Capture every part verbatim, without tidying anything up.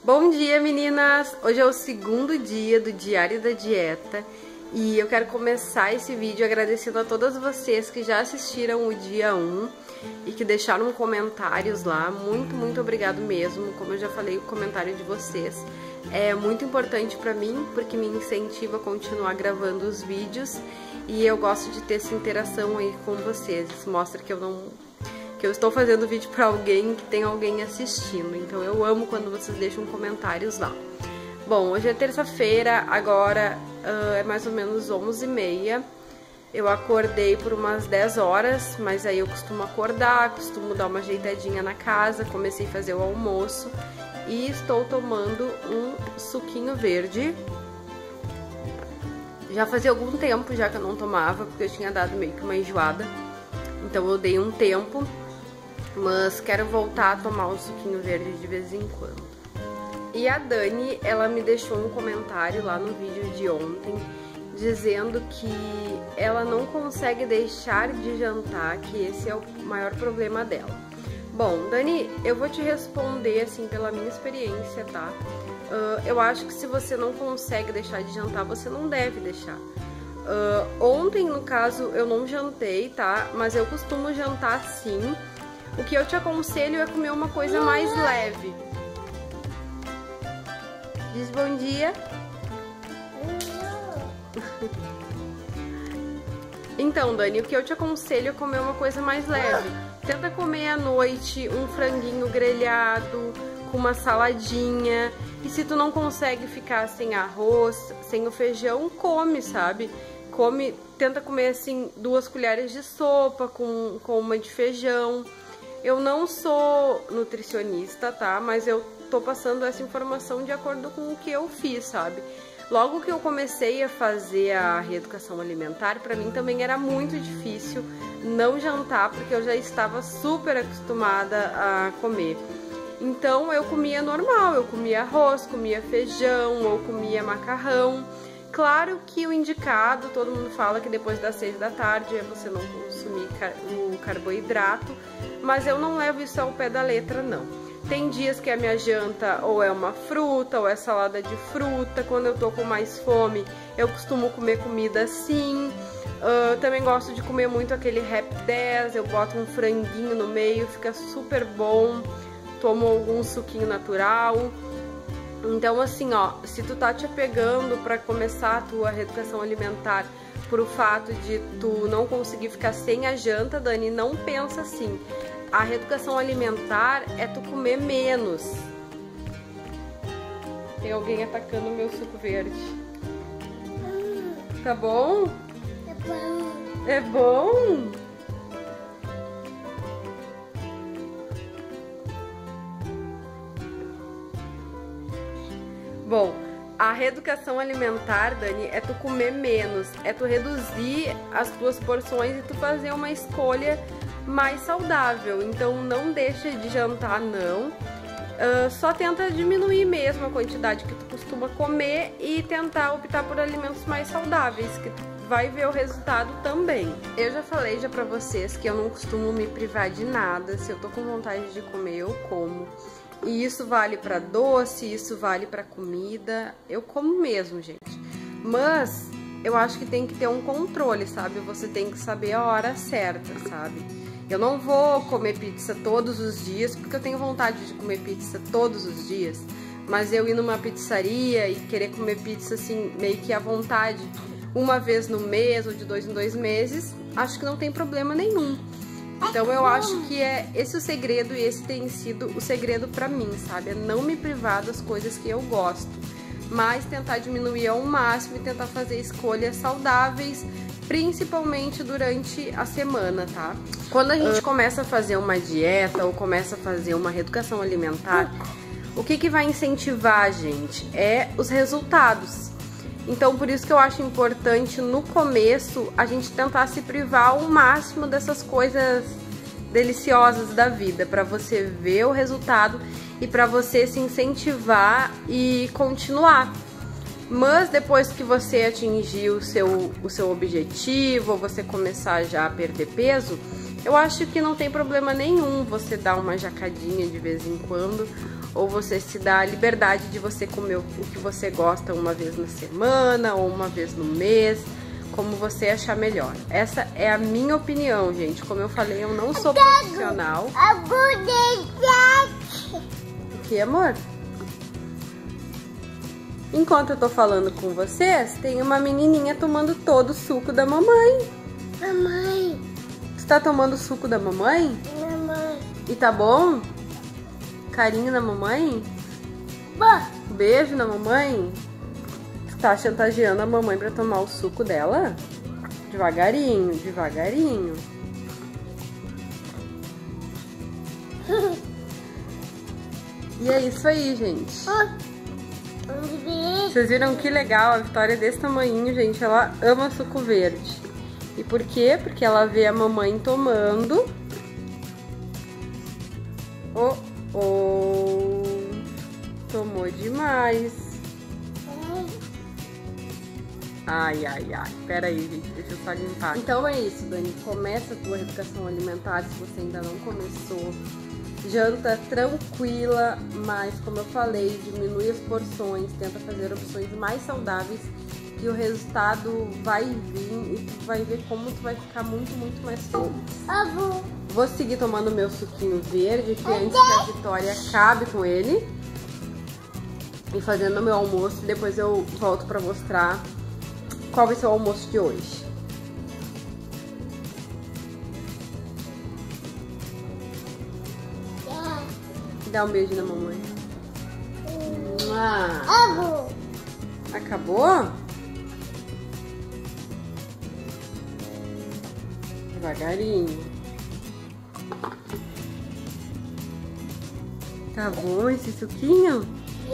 Bom dia, meninas! Hoje é o segundo dia do Diário da Dieta e eu quero começar esse vídeo agradecendo a todas vocês que já assistiram o dia um e que deixaram comentários lá. Muito, muito obrigado mesmo. Como eu já falei, o comentário de vocês é muito importante pra mim, porque me incentiva a continuar gravando os vídeos e eu gosto de ter essa interação aí com vocês. Isso mostra que eu não... que eu estou fazendo vídeo pra alguém, que tem alguém assistindo. Então eu amo quando vocês deixam comentários lá. Bom, hoje é terça-feira, agora uh, é mais ou menos onze e meia. Eu acordei por umas dez horas, mas aí eu costumo acordar, costumo dar uma ajeitadinha na casa, comecei a fazer o almoço e estou tomando um suquinho verde. Já fazia algum tempo já que eu não tomava, porque eu tinha dado meio que uma enjoada. Então eu dei um tempo, mas quero voltar a tomar um suquinho verde de vez em quando. E a Dani, ela me deixou um comentário lá no vídeo de ontem, dizendo que ela não consegue deixar de jantar, que esse é o maior problema dela. Bom, Dani, eu vou te responder assim pela minha experiência, tá? Uh, eu acho que se você não consegue deixar de jantar, você não deve deixar. Uh, ontem, no caso, eu não jantei, tá? Mas eu costumo jantar sim. O que eu te aconselho é comer uma coisa mais leve. Diz bom dia. Então, Dani, o que eu te aconselho é comer uma coisa mais leve. Tenta comer à noite um franguinho grelhado com uma saladinha. E se tu não consegue ficar sem arroz, sem o feijão, come, sabe? Come, tenta comer assim duas colheres de sopa com, com uma de feijão. Eu não sou nutricionista, tá? Mas eu tô passando essa informação de acordo com o que eu fiz, sabe? Logo que eu comecei a fazer a reeducação alimentar, pra mim também era muito difícil não jantar, porque eu já estava super acostumada a comer. Então eu comia normal, eu comia arroz, comia feijão ou comia macarrão. Claro que o indicado, todo mundo fala que depois das seis da tarde é você não consumir o carboidrato, mas eu não levo isso ao pé da letra, não. Tem dias que a minha janta ou é uma fruta ou é salada de fruta. Quando eu tô com mais fome, eu costumo comer comida assim. Uh, também gosto de comer muito aquele Rap dez, eu boto um franguinho no meio, fica super bom. Tomo algum suquinho natural. Então assim, ó, se tu tá te apegando pra começar a tua reeducação alimentar por o fato de tu não conseguir ficar sem a janta, Dani, não pensa assim. A reeducação alimentar é tu comer menos. Tem alguém atacando o meu suco verde. Tá bom? É bom. É bom? Bom, a reeducação alimentar, Dani, é tu comer menos, é tu reduzir as tuas porções e tu fazer uma escolha mais saudável. Então não deixa de jantar, não. Uh, só tenta diminuir mesmo a quantidade que tu costuma comer e tentar optar por alimentos mais saudáveis, que tu vai ver o resultado também. Eu já falei já pra vocês que eu não costumo me privar de nada. Se eu tô com vontade de comer, eu como. E isso vale pra doce, isso vale pra comida. Eu como mesmo, gente. Mas eu acho que tem que ter um controle, sabe? Você tem que saber a hora certa, sabe? Eu não vou comer pizza todos os dias, porque eu tenho vontade de comer pizza todos os dias. Mas eu ir numa pizzaria e querer comer pizza assim, meio que à vontade, uma vez no mês ou de dois em dois meses, acho que não tem problema nenhum. Então eu acho que é esse o segredo, e esse tem sido o segredo pra mim, sabe? É não me privar das coisas que eu gosto, mas tentar diminuir ao máximo e tentar fazer escolhas saudáveis, principalmente durante a semana, tá? Quando a gente começa a fazer uma dieta ou começa a fazer uma reeducação alimentar, o que que vai incentivar a gente? É os resultados. Então, por isso que eu acho importante, no começo, a gente tentar se privar ao máximo dessas coisas deliciosas da vida, para você ver o resultado e para você se incentivar e continuar. Mas depois que você atingir o seu, o seu objetivo, ou você começar já a perder peso, Eu acho que não tem problema nenhum você dar uma jacadinha de vez em quando, ou você se dá a liberdade de você comer o que você gosta uma vez na semana, ou uma vez no mês, como você achar melhor. Essa é a minha opinião, gente. Como eu falei, eu não sou profissional. O que, amor? Enquanto eu tô falando com vocês, tem uma menininha tomando todo o suco da mamãe. Mamãe. Você tá tomando o suco da mamãe? Mamãe. E tá bom? Carinho na mamãe? Bom. Beijo na mamãe? Você tá chantageando a mamãe pra tomar o suco dela? Devagarinho, devagarinho. E é isso aí, gente. Vocês viram que legal? A Vitória é desse tamanhinho, gente. Ela ama suco verde. E por quê? Porque ela vê a mamãe tomando. Oh, oh. Tomou demais. Ai, ai, ai. Pera aí, gente. Deixa eu só limpar. Então é isso, Dani. Começa a tua reeducação alimentar se você ainda não começou. Janta tranquila, mas como eu falei, diminui as porções, tenta fazer opções mais saudáveis, que o resultado vai vir e tu vai ver como tu vai ficar muito, muito mais feliz. Avô. Vou seguir tomando meu suquinho verde, que antes que a Vitória acabe com ele, e fazendo meu almoço, depois eu volto pra mostrar qual vai ser o almoço de hoje. Dá um beijo na mamãe. Acabou. Acabou? Devagarinho. Tá bom esse suquinho?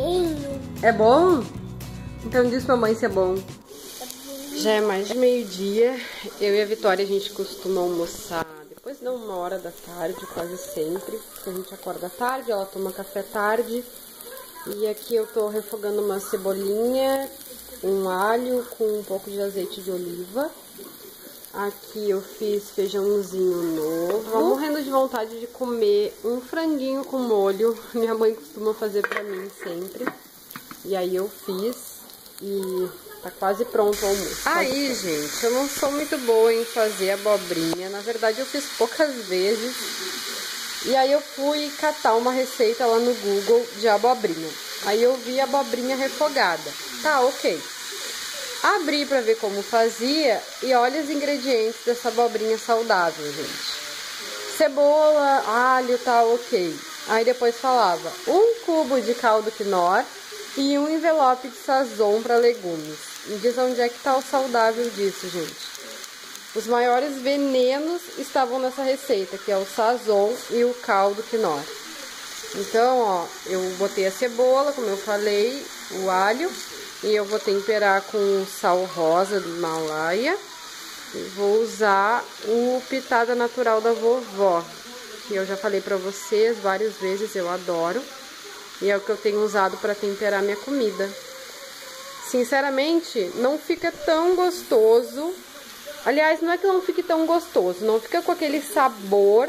É bom? Então diz pra mãe se é bom. Já é mais de meio-dia. Eu e a Vitória, a gente costuma almoçar depois de uma hora da tarde, quase sempre. Porque a gente acorda tarde, ela toma café tarde. E aqui eu tô refogando uma cebolinha, um alho com um pouco de azeite de oliva. Aqui eu fiz feijãozinho novo. Tô morrendo de vontade de comer um franguinho com molho. Minha mãe costuma fazer pra mim sempre. E aí eu fiz e tá quase pronto o almoço. Aí, gente, eu não sou muito boa em fazer abobrinha. Na verdade, eu fiz poucas vezes. E aí eu fui catar uma receita lá no Google de abobrinha. Aí eu vi abobrinha refogada. Tá, ok. Abri pra ver como fazia e olha os ingredientes dessa abobrinha saudável, gente. Cebola, alho, tá, ok. Aí depois falava um cubo de caldo quinoa e um envelope de sazon para legumes. Me diz onde é que tá o saudável disso, gente. Os maiores venenos estavam nessa receita, que é o sazon e o caldo quinoa. Então, ó, eu botei a cebola, como eu falei, o alho, e eu vou temperar com sal rosa do Himalaia. E vou usar o pitada natural da vovó, que eu já falei pra vocês várias vezes, eu adoro. E é o que eu tenho usado para temperar minha comida. Sinceramente, não fica tão gostoso. Aliás, não é que não fique tão gostoso, não fica com aquele sabor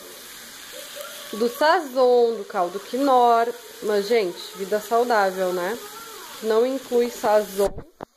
do sazon, do caldo quinoa. Mas, gente, vida saudável, né? Não inclui sazon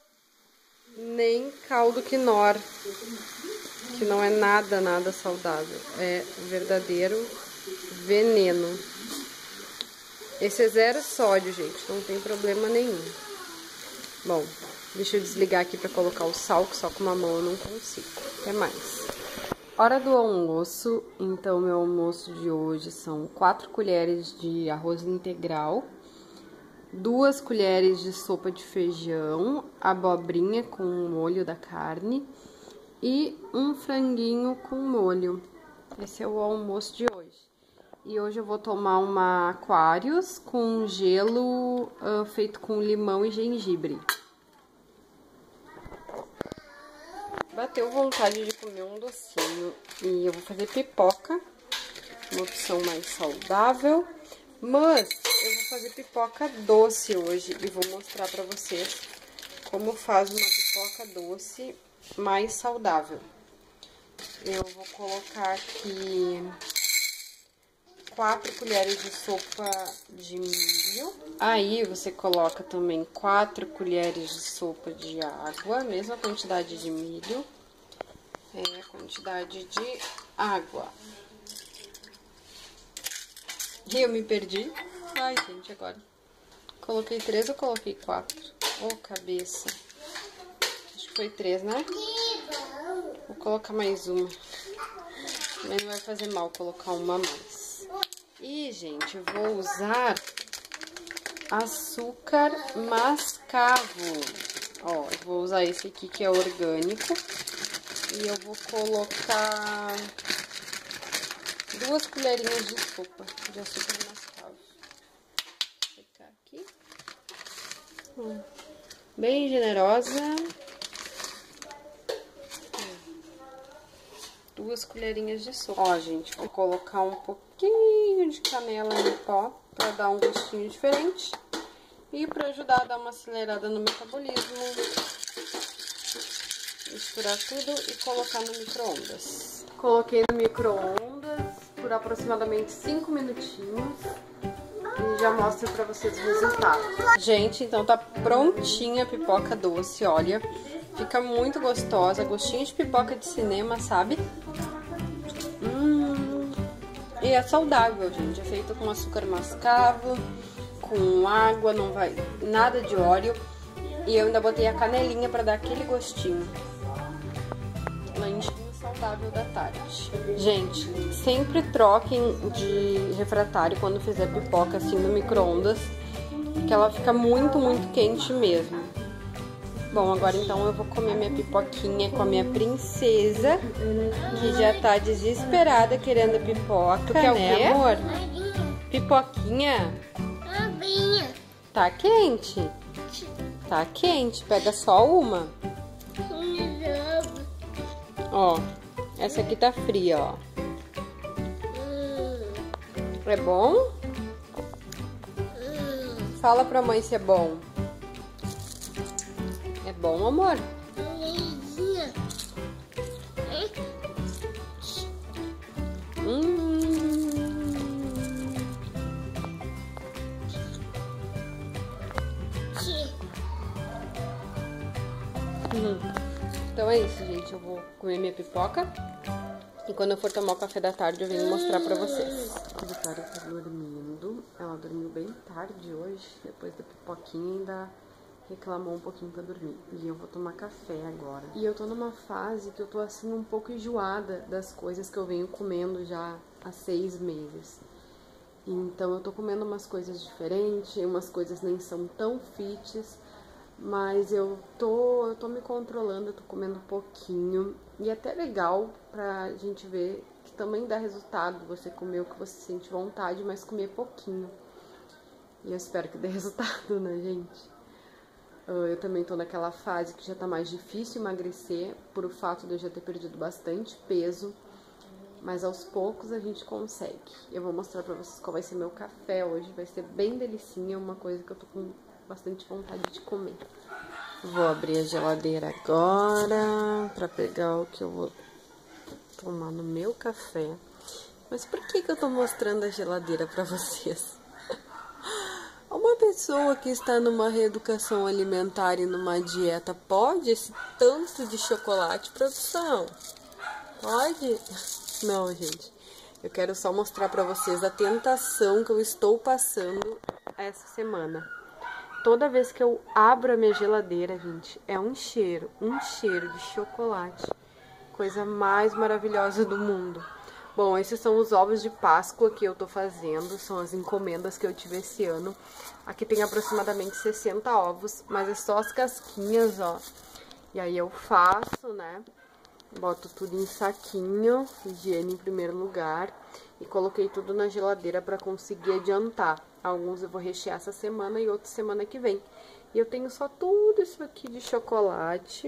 nem caldo quinoa, que não é nada, nada saudável. É verdadeiro veneno. Esse é zero sódio, gente, não tem problema nenhum. Bom, deixa eu desligar aqui pra colocar o sal, que só com uma mão eu não consigo. Até mais. Hora do almoço. Então, meu almoço de hoje são quatro colheres de arroz integral, duas colheres de sopa de feijão, abobrinha com molho da carne e um franguinho com molho. Esse é o almoço de hoje. E hoje eu vou tomar uma Aquarius com gelo uh, feito com limão e gengibre. Bateu vontade de comer um docinho e eu vou fazer pipoca, uma opção mais saudável. Mas eu vou fazer pipoca doce hoje e vou mostrar pra vocês como faz uma pipoca doce mais saudável. eu vou colocar aqui quatro colheres de sopa de milho. Aí você coloca também quatro colheres de sopa de água, mesma quantidade de milho, é a quantidade de água. E eu me perdi. Ai, gente, agora. Coloquei três ou coloquei quatro? Ô, oh, cabeça. Acho que foi três, né? Vou colocar mais uma. Mas não vai fazer mal colocar uma a mais. E, gente, eu vou usar açúcar mascavo. Ó, eu vou usar esse aqui que é orgânico. E eu vou colocar duas colherinhas de sopa de açúcar mascavo. Vou pegar aqui. Hum, bem generosa. Duas colherinhas de sopa. Ó, gente, vou colocar um pouquinho de canela em pó para dar um gostinho diferente e para ajudar a dar uma acelerada no metabolismo. Misturar tudo e colocar no micro-ondas. Coloquei no micro-ondas por aproximadamente cinco minutinhos e já mostro para vocês o resultado. Gente, então tá prontinha a pipoca doce, olha. Fica muito gostosa, gostinho de pipoca de cinema, sabe? Hum, e é saudável, gente. É feito com açúcar mascavo, com água, não vai nada de óleo. E eu ainda botei a canelinha pra dar aquele gostinho. Lanchinho saudável da tarde. Gente, sempre troquem de refratário quando fizer pipoca assim no micro-ondas, que ela fica muito, muito quente mesmo. Bom, agora então eu vou comer minha pipoquinha com a minha princesa, que já tá desesperada querendo pipoca, tu quer o quê, amor? Pipoquinha? Tá quente? Tá quente, pega só uma. Ó, essa aqui tá fria, ó. É bom? Fala pra mãe se é bom. É bom, amor? Hum. Hum. Então é isso, gente. Eu vou comer minha pipoca. E quando eu for tomar o café da tarde, eu venho mostrar pra vocês. A Vitória tá dormindo. Ela dormiu bem tarde hoje. Depois da pipoquinha ainda reclamou um pouquinho pra dormir. E eu vou tomar café agora. E eu tô numa fase que eu tô assim um pouco enjoada das coisas que eu venho comendo já há seis meses. Então eu tô comendo umas coisas diferentes, umas coisas nem são tão fits, mas eu tô, eu tô me controlando, eu tô comendo um pouquinho. E é até legal pra gente ver que também dá resultado você comer o que você sente vontade, mas comer pouquinho. E eu espero que dê resultado, né, gente? Eu também tô naquela fase que já tá mais difícil emagrecer, por o fato de eu já ter perdido bastante peso, mas aos poucos a gente consegue. Eu vou mostrar pra vocês qual vai ser meu café hoje, vai ser bem delicinha, uma coisa que eu tô com bastante vontade de comer. Vou abrir a geladeira agora pra pegar o que eu vou tomar no meu café. Mas por que que eu tô mostrando a geladeira pra vocês? Uma pessoa que está numa reeducação alimentar e numa dieta pode esse tanto de chocolate, produção? Pode? Não, gente. Eu quero só mostrar pra vocês a tentação que eu estou passando essa semana. Toda vez que eu abro a minha geladeira, gente, é um cheiro, um cheiro de chocolate. Coisa mais maravilhosa do mundo. Bom, esses são os ovos de Páscoa que eu tô fazendo, são as encomendas que eu tive esse ano. Aqui tem aproximadamente sessenta ovos, mas é só as casquinhas, ó. E aí eu faço, né? Boto tudo em saquinho, higiene em primeiro lugar. E coloquei tudo na geladeira pra conseguir adiantar. Alguns eu vou rechear essa semana e outros semana que vem. E eu tenho só tudo isso aqui de chocolate.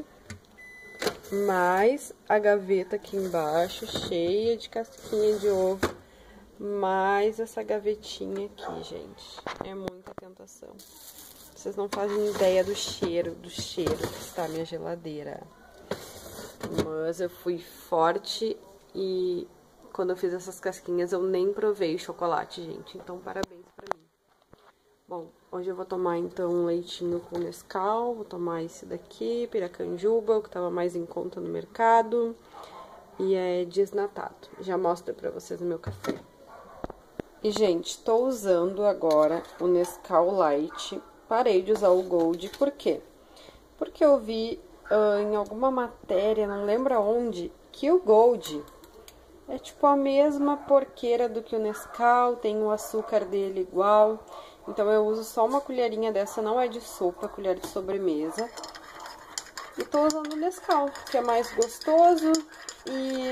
Mais a gaveta aqui embaixo, cheia de casquinha de ovo. Mais essa gavetinha aqui, gente. É muita tentação. Vocês não fazem ideia do cheiro, do cheiro que está a minha geladeira. Mas eu fui forte e quando eu fiz essas casquinhas eu nem provei chocolate, gente. Então, parabéns pra mim. Bom, hoje eu vou tomar então um leitinho com Nescau. Vou tomar esse daqui, Piracanjuba, o que tava mais em conta no mercado. E é desnatado. Já mostro pra vocês o meu café. E, gente, tô usando agora o Nescau Light. Parei de usar o Gold, por quê? Porque eu vi uh, em alguma matéria, não lembro aonde, que o Gold é tipo a mesma porqueira do que o Nescau, tem o açúcar dele igual. Então eu uso só uma colherinha dessa, não é de sopa, é colher de sobremesa. E tô usando o Nescau, que é mais gostoso e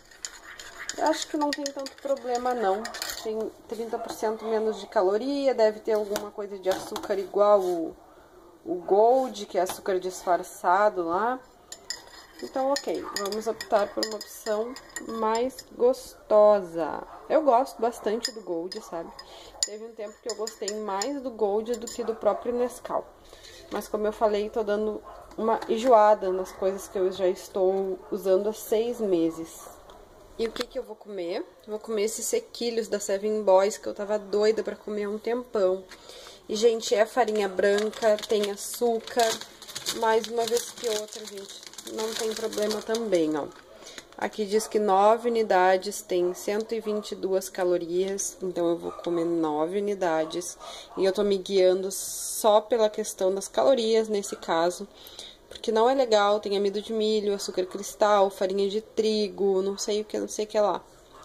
acho que não tem tanto problema não. Tem trinta por cento menos de caloria, deve ter alguma coisa de açúcar igual o, o Gold, que é açúcar disfarçado lá. Então, ok, vamos optar por uma opção mais gostosa. Eu gosto bastante do Gold, sabe? Teve um tempo que eu gostei mais do Gold do que do próprio Nescau. Mas como eu falei, tô dando uma enjoada nas coisas que eu já estou usando há seis meses. E o que que eu vou comer? Vou comer esses sequilhos da Seven Boys, que eu tava doida pra comer há um tempão. E, gente, é farinha branca, tem açúcar, mais uma vez que outra, gente, não tem problema também, ó. Aqui diz que nove unidades tem cento e vinte e duas calorias, então eu vou comer nove unidades. E eu tô me guiando só pela questão das calorias, nesse caso. Porque não é legal, tem amido de milho, açúcar cristal, farinha de trigo, não sei o que, não sei o que lá.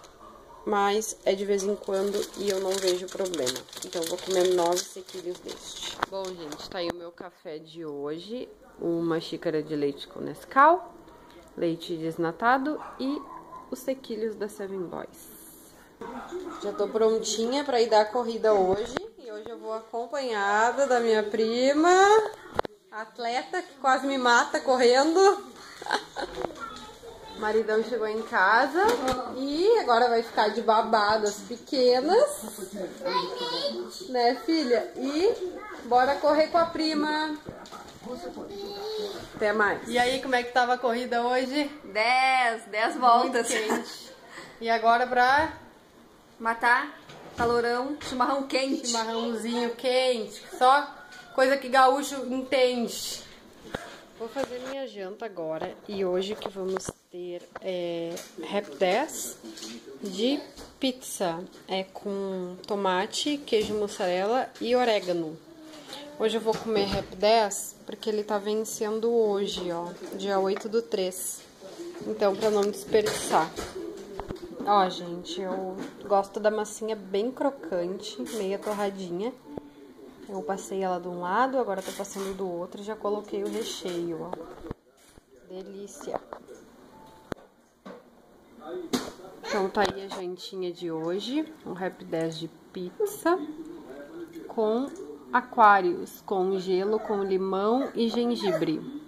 Mas é de vez em quando e eu não vejo problema. Então eu vou comer nove sequilhos deste. Bom, gente, tá aí o meu café de hoje. Uma xícara de leite com Nescau, leite desnatado e os sequilhos da Seven Boys. Já tô prontinha pra ir dar a corrida hoje. E hoje eu vou acompanhada da minha prima... atleta que quase me mata correndo. O maridão chegou em casa e agora vai ficar de babadas pequenas, né, filha? E bora correr com a prima. Até mais. E aí, como é que tava a corrida hoje? Dez, dez voltas. Muito quente. E agora pra matar calorão, chimarrão quente. Chimarrãozinho quente. Só coisa que gaúcho entende. Vou fazer minha janta agora. E hoje o que vamos ter é Rap dez de pizza. É com tomate, queijo mussarela e orégano. Hoje eu vou comer Rap dez porque ele tá vencendo hoje, ó. Dia oito do três. Então, pra não desperdiçar. Ó, gente, eu gosto da massinha bem crocante, meia torradinha. Eu passei ela de um lado, agora tô passando do outro e já coloquei o recheio, ó. Delícia! Então tá aí a jantinha de hoje, um Rap dez de pizza com aquários, com gelo, com limão e gengibre.